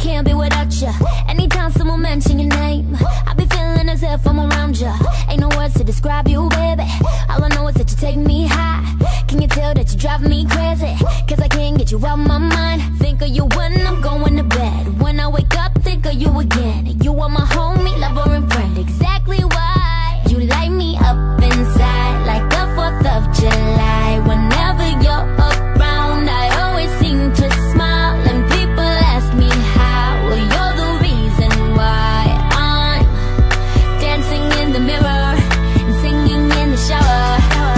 can't be without you. Anytime someone mention your name, I be feeling as if I'm around you. Ain't no words to describe you, baby. All I know is that you take me high. Can you tell that you drive me crazy? Cause I can't get you out my mind. Think of you when I'm going to bed. When I wake up, think of you again. You are my homie, lover and friend. Exactly why you light me up inside, like the 4th of July. Whenever you're around, I always seem to smile. And people ask me how, well, you're the reason why I'm dancing in the mirror and singing in the shower.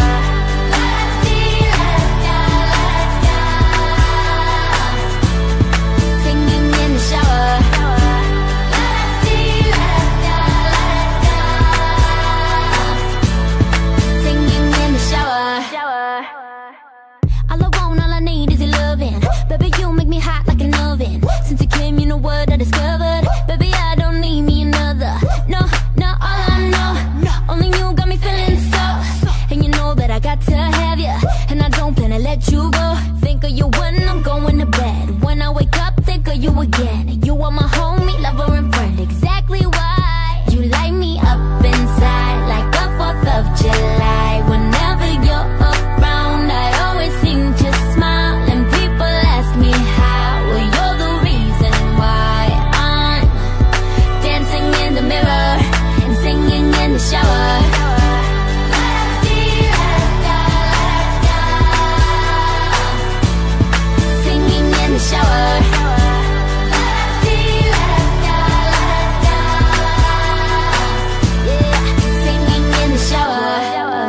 Singing in the shower. Singing in the shower. All I want, all I need is your loving. Baby, you make me hot like an oven. Since you came, you know what I discovered. Baby, I don't need me another. No, no, all I know, only you got me feeling so. And you know that I got to have you, and I don't plan to let you go. Think of you when I'm going to bed. When I wake up, think of you again. You are my homie, lover and friend. Exactly why you light me up inside, like the 4th of July. Whenever you're around, I always seem to smile. And people ask me how, well, you're the reason why I'm dancing in the mirror and singing in the shower. Singing in the shower. Yeah, singing in the shower.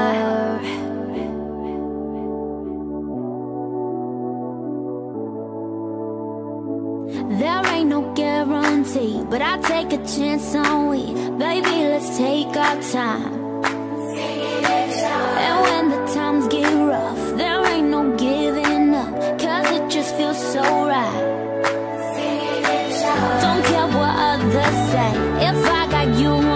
There ain't no guarantee, but I take a chance on we. Baby, let's take our time. And when the times get rough, there ain't no giving up, cause it just feels so right. Don't care what others say, if I got you